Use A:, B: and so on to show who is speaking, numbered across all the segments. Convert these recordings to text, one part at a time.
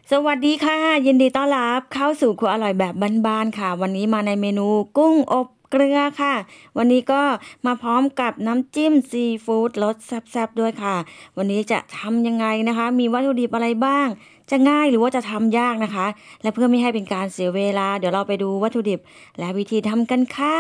A: สวัสดีค่ะยินดีต้อนรับเข้าสู่ครัวอร่อยแบบบ้านๆค่ะวันนี้มาในเมนูกุ้งอบเกลือค่ะวันนี้ก็มาพร้อมกับน้ำจิ้มซีฟู้ดรสแซ่บๆด้วยค่ะวันนี้จะทำยังไงนะคะมีวัตถุดิบอะไรบ้างจะง่ายหรือว่าจะทำยากนะคะและเพื่อไม่ให้เป็นการเสียเวลาเดี๋ยวเราไปดูวัตถุดิบและวิธีทำกันค่ะ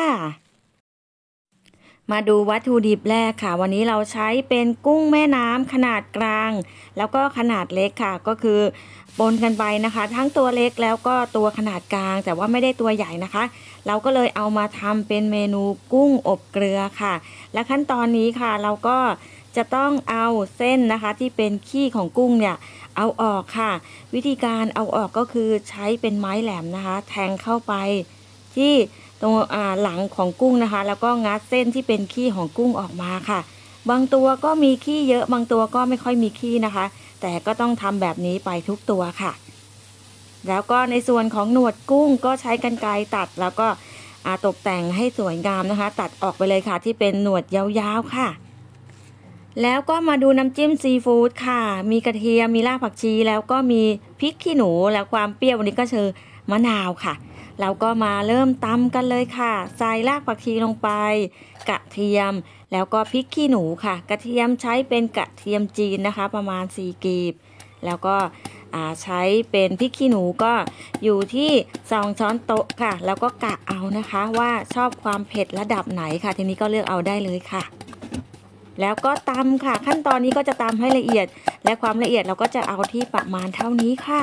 A: มาดูวัตถุดิบแรกค่ะวันนี้เราใช้เป็นกุ้งแม่น้ำขนาดกลางแล้วก็ขนาดเล็กค่ะก็คือปนกันไปนะคะทั้งตัวเล็กแล้วก็ตัวขนาดกลางแต่ว่าไม่ได้ตัวใหญ่นะคะเราก็เลยเอามาทำเป็นเมนูกุ้งอบเกลือค่ะและขั้นตอนนี้ค่ะเราก็จะต้องเอาเส้นนะคะที่เป็นขี้ของกุ้งเนี่ยเอาออกค่ะวิธีการเอาออกก็คือใช้เป็นไม้แหลมนะคะแทงเข้าไปที่ ตรงหลังของกุ้งนะคะแล้วก็งัดเส้นที่เป็นขี้ของกุ้งออกมาค่ะบางตัวก็มีขี้เยอะบางตัวก็ไม่ค่อยมีขี้นะคะแต่ก็ต้องทำแบบนี้ไปทุกตัวค่ะแล้วก็ในส่วนของหนวดกุ้งก็ใช้กรรไกรตัดแล้วก็ตกแต่งให้สวยงามนะคะตัดออกไปเลยค่ะที่เป็นหนวดยาวๆค่ะแล้วก็มาดูน้ำจิ้มซีฟู้ดค่ะมีกระเทียมมีรากผักชีแล้วก็มีพริกขี้หนูแล้วความเปรี้ยววันนี้ก็คือมะนาวค่ะ เราก็มาเริ่มตำกันเลยค่ะใส่รากผักชีลงไปกระเทียมแล้วก็พริกขี้หนูค่ะกระเทียมใช้เป็นกระเทียมจีนนะคะประมาณ4กีบแล้วก็ใช้เป็นพริกขี้หนูก็อยู่ที่2ช้อนโต๊ะค่ะแล้วก็กะเอานะคะว่าชอบความเผ็ดระดับไหนค่ะทีนี้ก็เลือกเอาได้เลยค่ะแล้วก็ตำค่ะขั้นตอนนี้ก็จะตำให้ละเอียดและความละเอียดเราก็จะเอาที่ประมาณเท่านี้ค่ะ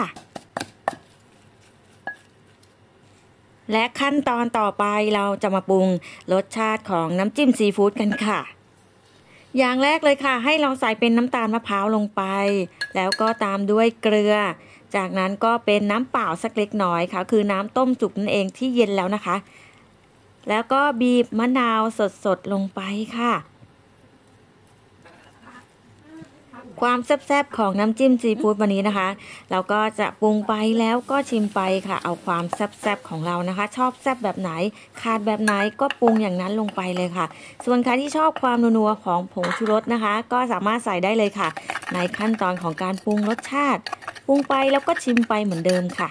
A: และขั้นตอนต่อไปเราจะมาปรุงรสชาติของน้ำจิ้มซีฟู้ดกันค่ะอย่างแรกเลยค่ะให้เราใส่เป็นน้ำตาลมะพร้าวลงไปแล้วก็ตามด้วยเกลือจากนั้นก็เป็นน้ำเปล่าสักเล็กน้อยค่ะคือน้ำต้มสุกนั่นเองที่เย็นแล้วนะคะแล้วก็บีบมะนาวสดๆลงไปค่ะ ความแซ่บๆของน้ำจิ้มซีฟู้ดวันนี้นะคะเราก็จะปรุงไปแล้วก็ชิมไปค่ะเอาความแซ่บๆของเรานะคะชอบแซ่บแบบไหนขาดแบบไหนก็ปรุงอย่างนั้นลงไปเลยค่ะส่วนใครที่ชอบความนัวๆของผงชูรสนะคะก็สามารถใส่ได้เลยค่ะในขั้นตอนของการปรุงรสชาติปรุงไปแล้วก็ชิมไปเหมือนเดิมค่ะ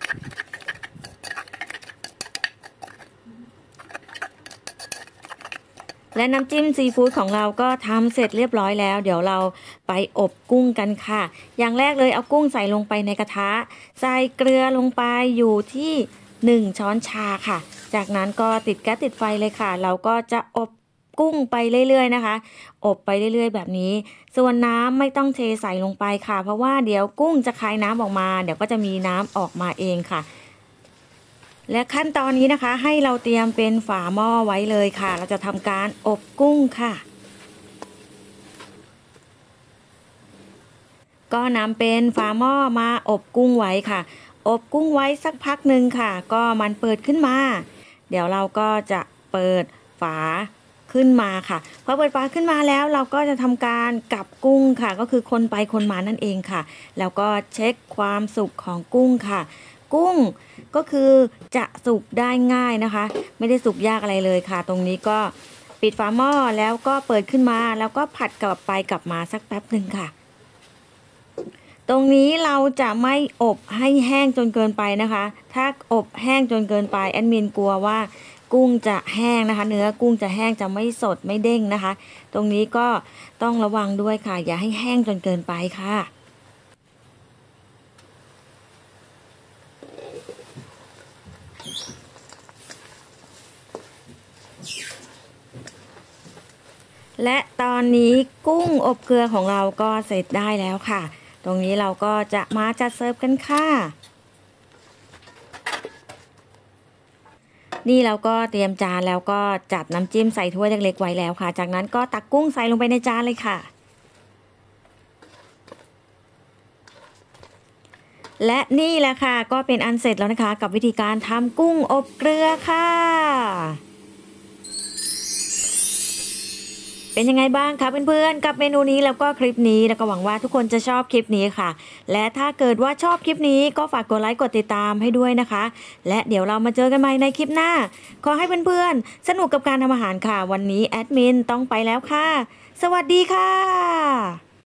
A: และน้ำจิ้มซีฟู้ดของเราก็ทำเสร็จเรียบร้อยแล้วเดี๋ยวเราไปอบกุ้งกันค่ะอย่างแรกเลยเอากุ้งใส่ลงไปในกระทะใส่เกลือลงไปอยู่ที่1ช้อนชาค่ะจากนั้นก็ติดแก๊สติดไฟเลยค่ะเราก็จะอบกุ้งไปเรื่อยๆนะคะอบไปเรื่อยๆแบบนี้ส่วนน้ำไม่ต้องเทใส่ลงไปค่ะเพราะว่าเดี๋ยวกุ้งจะคายน้ำออกมาเดี๋ยวก็จะมีน้ำออกมาเองค่ะ และขั้นตอนนี้นะคะให้เราเตรียมเป็นฝาหม้อไว้เลยค่ะเราจะทำการอบกุ้งค่ะก็นำเป็นฝาหม้อมาอบกุ้งไว้ค่ะอบกุ้งไว้สักพักหนึ่งค่ะก็มันเปิดขึ้นมาเดี๋ยวเราก็จะเปิดฝาขึ้นมาค่ะพอเปิดฝาขึ้นมาแล้วเราก็จะทำการกลับกุ้งค่ะก็คือคนไปคนมานั่นเองค่ะแล้วก็เช็คความสุกของกุ้งค่ะ กุ้งก็คือจะสุกได้ง่ายนะคะไม่ได้สุกยากอะไรเลยค่ะตรงนี้ก็ปิดฝาหม้อแล้วก็เปิดขึ้นมาแล้วก็ผัดกลับไปกลับมาสักแป๊บหนึ่งค่ะตรงนี้เราจะไม่อบให้แห้งจนเกินไปนะคะถ้าอบแห้งจนเกินไปแอดมินกลัวว่ากุ้งจะแห้งนะคะเนื้อกุ้งจะแห้งจะไม่สดไม่เด้งนะคะตรงนี้ก็ต้องระวังด้วยค่ะอย่าให้แห้งจนเกินไปค่ะ และตอนนี้กุ้งอบเกลือของเราก็เสร็จได้แล้วค่ะ ตรงนี้เราก็จะมาจัดเสิร์ฟกันค่ะ นี่เราก็เตรียมจานแล้วก็จัดน้ำจิ้มใส่ถ้วยเล็กๆไว้แล้วค่ะ จากนั้นก็ตักกุ้งใส่ลงไปในจานเลยค่ะ และนี่แหละค่ะก็เป็นอันเสร็จแล้วนะคะกับวิธีการทำกุ้งอบเกลือค่ะ เป็นยังไงบ้างคะเพื่อนๆกับเมนูนี้แล้วก็คลิปนี้แล้วก็หวังว่าทุกคนจะชอบคลิปนี้ค่ะและถ้าเกิดว่าชอบคลิปนี้ก็ฝากกดไลค์กดติดตามให้ด้วยนะคะและเดี๋ยวเรามาเจอกันใหม่ในคลิปหน้าขอให้เพื่อนๆสนุกกับการทำอาหารค่ะวันนี้แอดมินต้องไปแล้วค่ะสวัสดีค่ะ